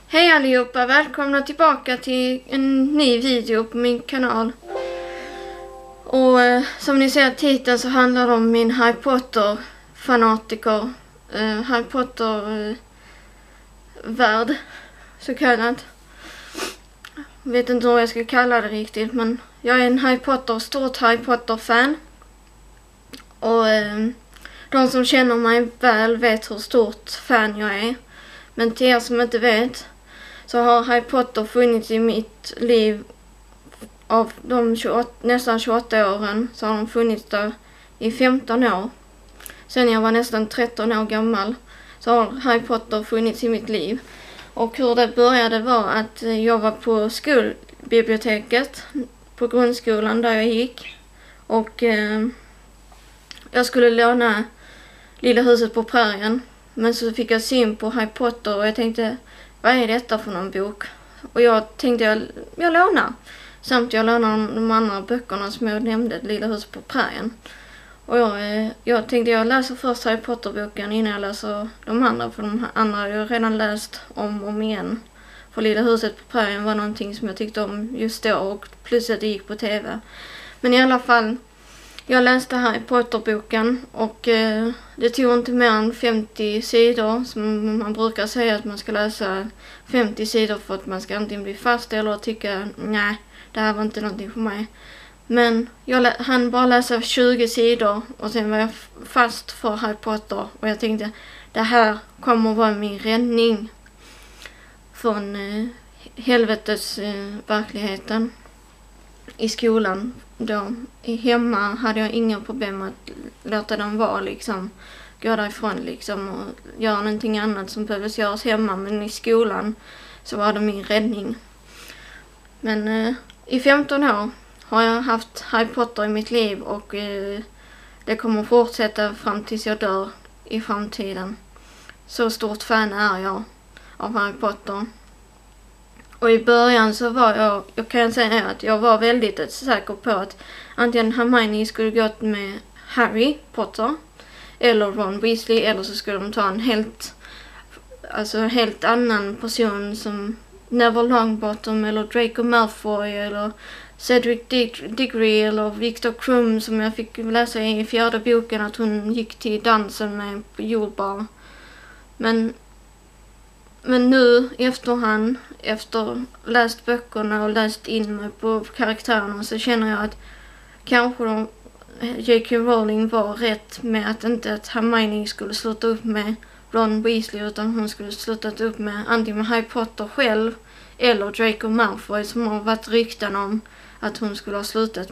Hej allihopa, välkomna tillbaka till en ny video på min kanal. Och som ni ser titeln så handlar det om min Harry Potter-fanatiker, Harry Potter-värld, så kallat. Jag vet inte hur jag ska kalla det riktigt, men jag är en stort Harry Potter-fan. Och de som känner mig väl vet hur stort fan jag är. Men till er som inte vet så har Harry Potter funnits i mitt liv av de nästan 28 åren, så har de funnits där i 15 år. Sen jag var nästan 13 år gammal så har Harry Potter funnits i mitt liv. Och hur det började var att jag var på skolbiblioteket på grundskolan där jag gick. Och jag skulle låna Lilla huset på prärien. Men så fick jag syn på Harry Potter och jag tänkte, vad är detta för någon bok? Och jag tänkte, jag lånar. Samt jag lånar de andra böckerna som jag nämnde, Lilla huset på prärien. Och jag tänkte, jag läser först Harry Potter-boken innan jag läser de andra. För de andra har jag redan läst om och om igen. För Lilla huset på prärien var någonting som jag tyckte om just då, och plus att det gick på tv. Men i alla fall, jag läste Harry Potter-boken och det tog inte mer än 50 sidor. Som man brukar säga att man ska läsa 50 sidor för att man ska antingen bli fast eller tycka, nej, det här var inte någonting för mig. Men jag hann bara läsa 20 sidor och sen var jag fast för Harry Potter. Och jag tänkte, det här kommer att vara min räddning från helvetes verkligheten i skolan. Då hemma hade jag inga problem att låta dem vara liksom, gå därifrån liksom och göra någonting annat som behövdes göras hemma, men i skolan så var det min räddning. Men i 15 år har jag haft Harry Potter i mitt liv och det kommer fortsätta fram tills jag dör i framtiden. Så stort fan är jag av Harry Potter. Och i början så var jag kan säga att jag var väldigt säker på att antingen Hermione skulle gått med Harry Potter eller Ron Weasley, eller så skulle de ta en helt annan person som Neville Longbottom eller Draco Malfoy eller Cedric Diggory eller Victor Krum, som jag fick läsa i 4:e boken att hon gick till dansen med på jordbar. Men nu efterhand, efter läst böckerna och läst in mig på karaktärerna, så känner jag att kanske J.K. Rowling var rätt med att inte att Hermione skulle sluta upp med Ron Weasley, utan hon skulle slutat upp med antingen med Harry Potter själv eller Draco Malfoy, som har varit rykten om att hon skulle ha slutat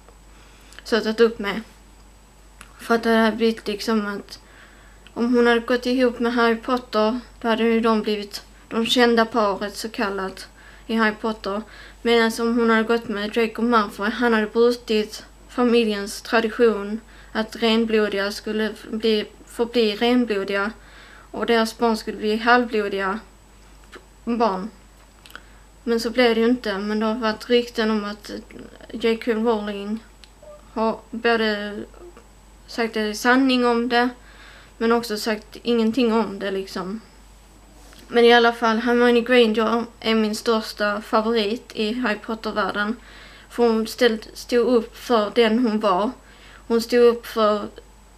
upp med. För att det hade blivit liksom att om hon hade gått ihop med Harry Potter, då hade ju de blivit de kända paret så kallat i Harry Potter. Medan om hon hade gått med Draco Malfoy, han hade brutit familjens tradition att renblodiga skulle förbli renblodiga och deras barn skulle bli halvblodiga barn. Men så blev det ju inte, men det har varit rykten om att J.K. Rowling har både sagt det är sanning om det, men också sagt ingenting om det liksom. Men i alla fall, Hermione Granger är min största favorit i Harry Potter-världen. För hon stod upp för den hon var. Hon stod upp för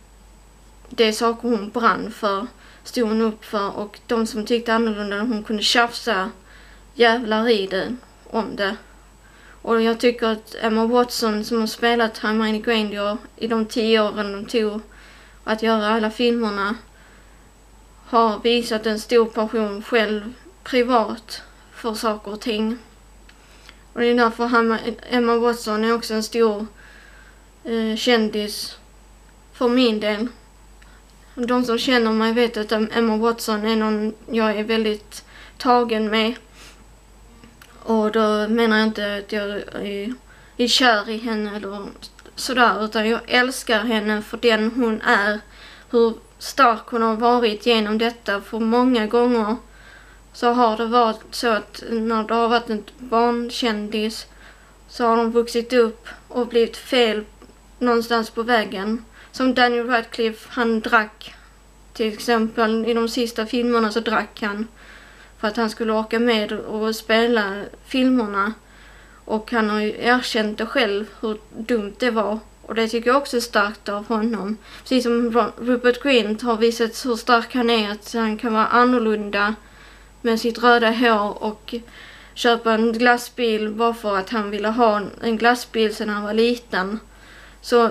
de saker hon brann för. Stod hon upp för, och de som tyckte annorlunda, hon kunde tjafsa jävlar i det om det. Och jag tycker att Emma Watson, som har spelat Hermione Granger i de 10 åren de tog att göra alla filmerna, har visat en stor passion själv privat för saker och ting. Och det är därför Emma Watson är också en stor kändis för min del. De som känner mig vet att Emma Watson är någon jag är väldigt tagen med. Och då menar jag inte att jag är kär i henne eller sådär, utan jag älskar henne för den hon är. Hur stark hon har varit genom detta, för många gånger så har det varit så att när det har varit en barnkändis så har de vuxit upp och blivit fel någonstans på vägen. Som Daniel Radcliffe, han drack till exempel i de sista filmerna, så drack han. för att han skulle orka med och spela filmerna. Och han har ju erkänt det själv hur dumt det var. Och det tycker jag också är starkt av honom. Precis som Rupert Grint har visat hur stark han är, att han kan vara annorlunda med sitt röda hår och köpa en glassbil bara för att han ville ha en glassbil sedan han var liten. Så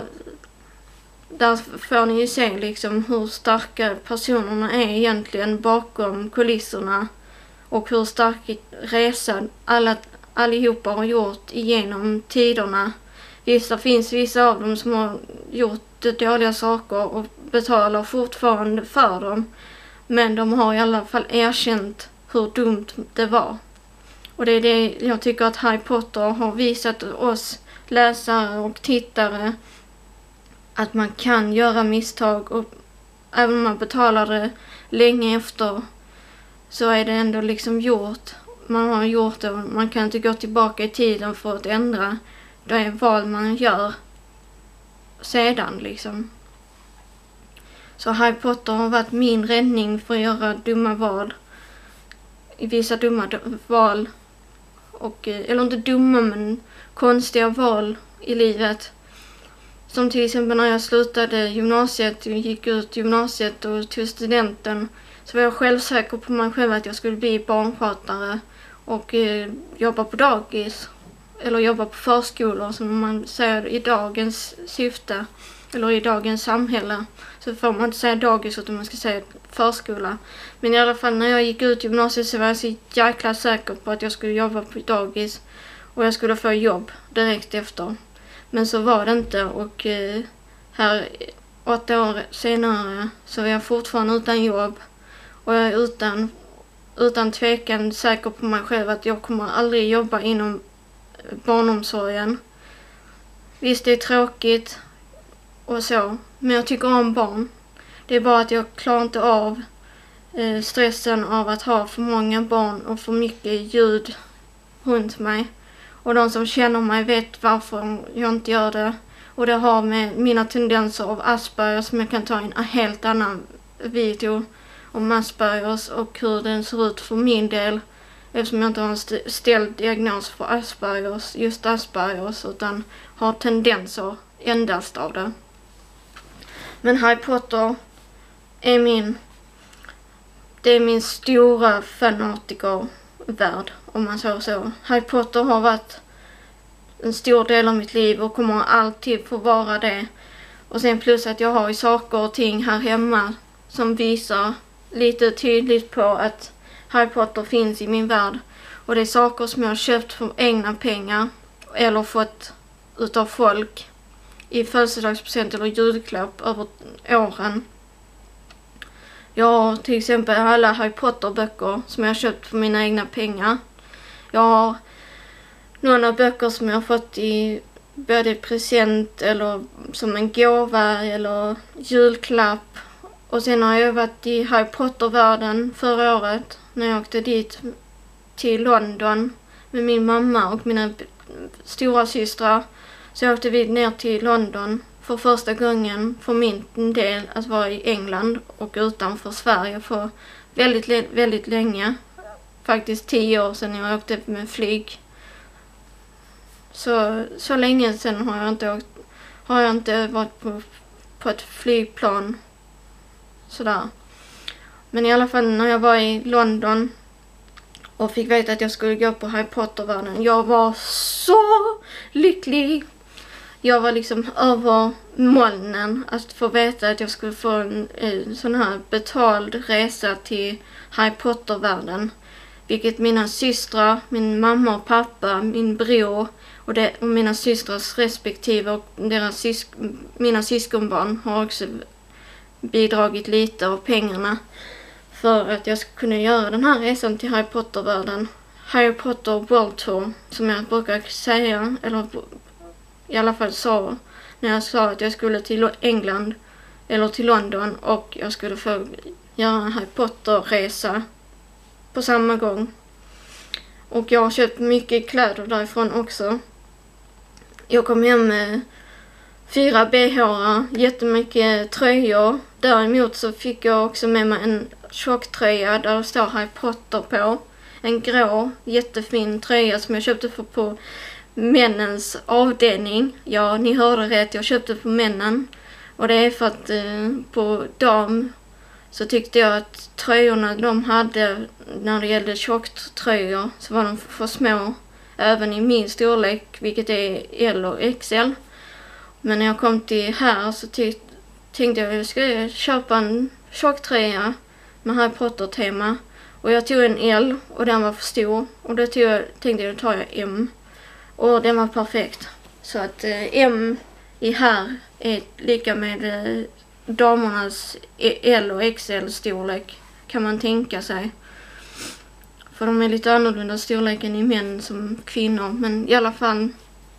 där får ni ju se liksom hur starka personerna är egentligen bakom kulisserna och hur stark resa allihopa har gjort igenom tiderna. Det finns vissa av dem som har gjort dåliga saker och betalar fortfarande för dem. Men de har i alla fall erkänt hur dumt det var. Och det är det jag tycker att Harry Potter har visat oss läsare och tittare. Att man kan göra misstag, och även om man betalar det länge efter så är det ändå liksom gjort. Man har gjort det och man kan inte gå tillbaka i tiden för att ändra. Det är val man gör sedan liksom. Så Harry Potter har varit min räddning för att göra dumma val. Vissa dumma val. Eller inte dumma, men konstiga val i livet. Som till exempel när jag slutade gymnasiet, jag gick ut gymnasiet och tog studenten, så var jag självsäker på mig själv att jag skulle bli barnskötare och jobba på dagis. Eller jobba på förskolor, som man säger i dagens syfte. Eller i dagens samhälle. Så får man inte säga dagis utan man ska säga förskola. Men i alla fall när jag gick ut gymnasiet så var jag så jäkla säker på att jag skulle jobba på dagis. Och jag skulle få jobb direkt efter. Men så var det inte, och här 8 år senare så är jag fortfarande utan jobb. Och jag är utan tvekan säker på mig själv att jag kommer aldrig jobba inom barnomsorgen. Visst, det är tråkigt och så, men jag tycker om barn. Det är bara att jag klarar inte av stressen av att ha för många barn och för mycket ljud runt mig. Och de som känner mig vet varför jag inte gör det. Och det har med mina tendenser av Asperger, som jag kan ta en helt annan video om Aspergers och hur den ser ut för min del. Eftersom jag inte har en ställd diagnos för just Aspergers, utan har tendenser endast av det. Men Harry Potter är min stora fanatikervärld, om man säger så. Harry Potter har varit en stor del av mitt liv och kommer alltid få vara det. Och sen plus att jag har ju saker och ting här hemma som visar lite tydligt på att Harry Potter finns i min värld. Och det är saker som jag har köpt för egna pengar eller fått utav folk i födelsedagspresent eller julklapp över åren. Jag har till exempel alla Harry Potter-böcker som jag har köpt för mina egna pengar. Jag har några böcker som jag har fått i både present eller som en gåva eller julklapp. Och sen har jag varit i Harry Potter-världen förra året när jag åkte dit till London med min mamma och mina stora systrar. Så åkte vi ner till London för första gången för min del att vara i England och utanför Sverige för väldigt, väldigt länge. Faktiskt 10 år sedan jag åkte med flyg. Så länge sedan har jag inte varit på ett flygplan sådär. Men i alla fall när jag var i London och fick veta att jag skulle gå på Harry Potter-världen, jag var så lycklig. Jag var liksom över molnen att få veta att jag skulle få en sån här betald resa till Harry Potter-världen. Vilket mina systrar, min mamma och pappa, min bror och mina systrars respektive och mina syskonbarn har också bidragit lite av pengarna för att jag ska kunna göra den här resan till Harry Potter-världen. Harry Potter World Tour, som jag brukar säga, eller i alla fall sa när jag sa att jag skulle till England eller till London och jag skulle få göra en Harry Potter-resa på samma gång. Och jag har köpt mycket kläder därifrån också. Jag kom hem med 4 BH:ar, jättemycket tröjor. Däremot så fick jag också med mig en tjocktröja där det står Harry Potter på. En grå, jättefin tröja som jag köpte på männens avdelning. Ja, ni hörde rätt, jag köpte på männen. Och det är för att på dam så tyckte jag att tröjorna de hade när det gällde tjocktröjor så var de för små. Även i min storlek, vilket är L och XL. Men när jag kom till här så tänkte jag ska köpa en tjocktröja med Harry Potter-tema. Och jag tog en L och den var för stor. Och då tänkte jag tar jag M. Och den var perfekt. Så att M i här är lika med damernas L och XL storlek. Kan man tänka sig. För de är lite annorlunda storleken i män som kvinnor. Men i alla fall.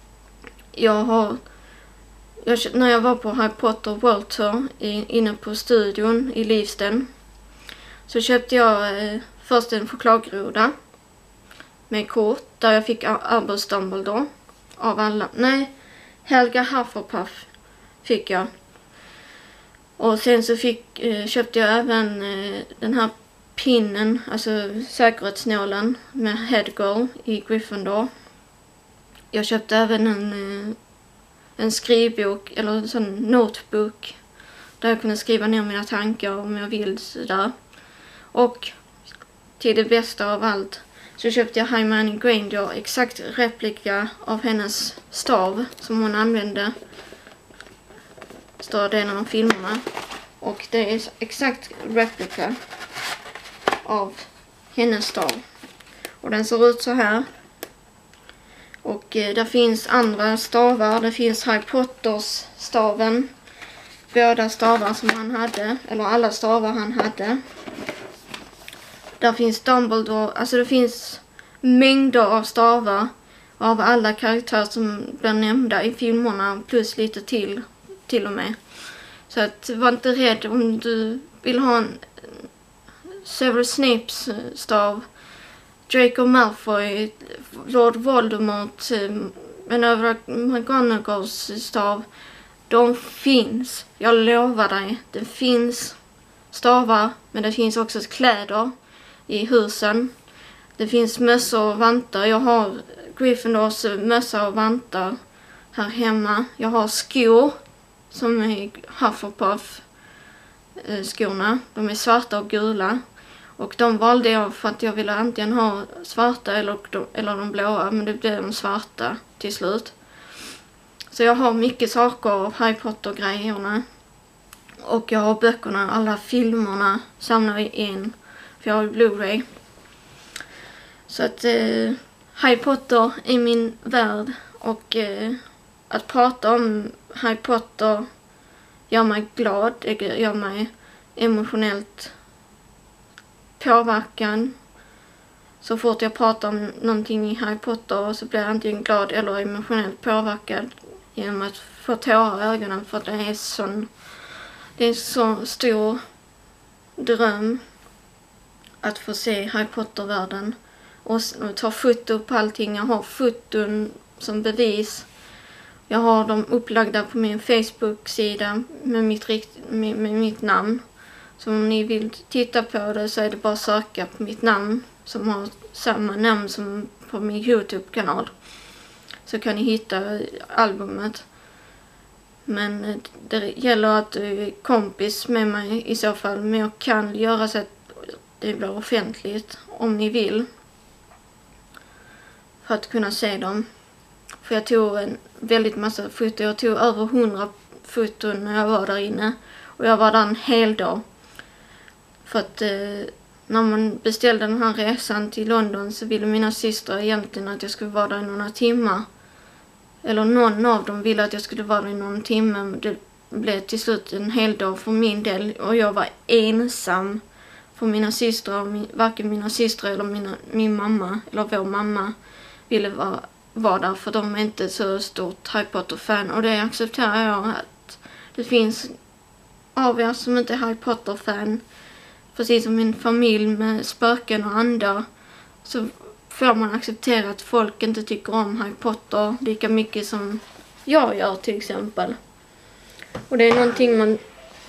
När jag var på Harry Potter World Tour inne på studion i Livsten. Så köpte jag först en chokladgroda med kort där jag fick Albus Dumbledore av alla. Nej, Helga Hufflepuff fick jag. Och sen så köpte jag även den här pinnen, alltså säkerhetsnålen med Headgirl i Gryffindor. Jag köpte även en skrivbok eller en sån notebook där jag kunde skriva ner mina tankar om jag vill sådär. Och till det bästa av allt så köpte jag Hermione Granger exakt replika av hennes stav som hon använde. Står det i någon av filmerna. Och det är exakt replika av hennes stav. Och den ser ut så här. Och där finns andra stavar. Det finns Harry Potters staven. Båda stavar som han hade. Eller alla stavar han hade. Där finns Dumbledore. Alltså det finns mängder av stavar. Av alla karaktärer som blir nämnda i filmerna. Plus lite till och med. Så att var inte rädd om du vill ha en Severus Snapes stav. Draco Malfoy, Lord Voldemort, McGonagalls stav. De finns. Jag lovar dig. Det finns stavar. Men det finns också kläder i husen. Det finns mössor och vantar. Jag har Gryffindors mössa och vantar här hemma. Jag har skor som är Hufflepuff skorna. De är svarta och gula. Och de valde jag för att jag ville antingen ha svarta eller de blåa. Men det blev de svarta till slut. Så jag har mycket saker av Harry Potter-grejerna. Och jag har böckerna, alla filmerna samlar i en. För jag har Blu-ray. Så att Harry Potter är min värld. Och att prata om Harry Potter gör mig glad. Det gör mig emotionellt påverkan. Så fort jag pratar om någonting i Harry Potter så blir jag antingen glad eller emotionellt påverkad genom att få tårar i ögonen, för att det är en så stor dröm att få se Harry Potter-världen och ta foto på allting. Jag har foton som bevis. Jag har dem upplagda på min Facebook-sida med mitt namn. Så om ni vill titta på det så är det bara att söka på mitt namn som har samma namn som på min YouTube-kanal. Så kan ni hitta albumet. Men det gäller att du är kompis med mig i så fall. Men jag kan göra så att det blir offentligt om ni vill. För att kunna se dem. För jag tog en väldigt massa foton. Jag tog över 100 foton när jag var där inne. Och jag var där en hel dag. För att när man beställde den här resan till London så ville mina systrar egentligen att jag skulle vara där i några timmar. Eller någon av dem ville att jag skulle vara där i någon timme. Det blev till slut en hel dag för min del. Och jag var ensam. För mina systrar, varken mina systrar eller min mamma eller vår mamma ville vara där. För de är inte så stort Harry Potter-fan. Och det accepterar jag, att det finns av er som inte är Harry Potter-fan. Precis som min familj med spöken och andar, så får man acceptera att folk inte tycker om Harry Potter lika mycket som jag gör till exempel. Och det är någonting man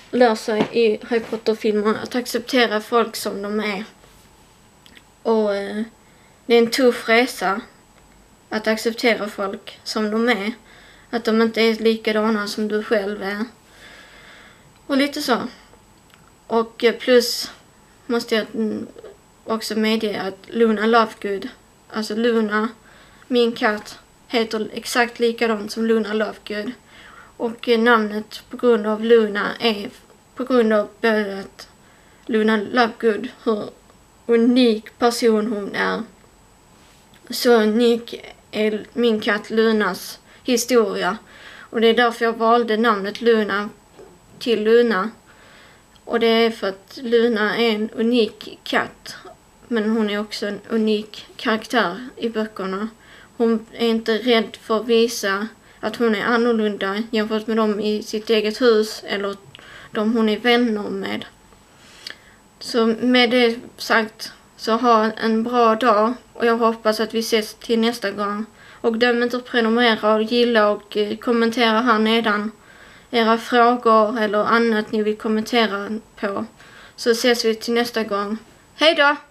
lär sig i Harry Potter-filmer att acceptera folk som de är. Och det är en tuff resa att acceptera folk som de är. Att de inte är likadana som du själv är. Och lite så. Och plus måste jag också medge att Luna Lovegood, alltså Luna, min katt, heter exakt likadant som Luna Lovegood. Och namnet på grund av Luna är på grund av att Luna Lovegood, hur unik person hon är. Så unik är min katt Lunas historia. Och det är därför jag valde namnet Luna till Luna. Och det är för att Luna är en unik katt. Men hon är också en unik karaktär i böckerna. Hon är inte rädd för att visa att hon är annorlunda jämfört med dem i sitt eget hus eller de hon är vänner med. Så med det sagt, så ha en bra dag och jag hoppas att vi ses till nästa gång. Och glöm inte att prenumerera och gilla och kommentera här nedan era frågor eller annat ni vill kommentera på. Så ses vi till nästa gång. Hej då!